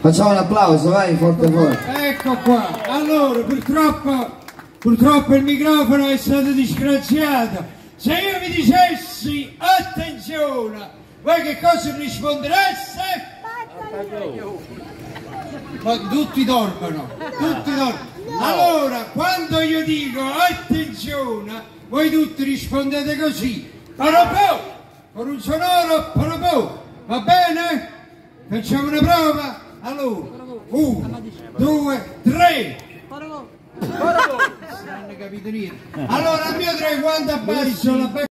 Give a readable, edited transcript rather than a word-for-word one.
Facciamo un applauso, vai, forte forte. Ecco qua. Allora, purtroppo il microfono è stato disgraziato. Se io vi dicessi attenzione, voi che cosa rispondereste? Ma tutti dormono, tutti dormono. Allora, quando io dico attenzione, voi tutti rispondete così. Parapò, con un sonoro parapò. Va bene? Facciamo una prova? Allora, 1, 2, 3. Non ne capite niente. Allora, a mio 3 quando abbasso la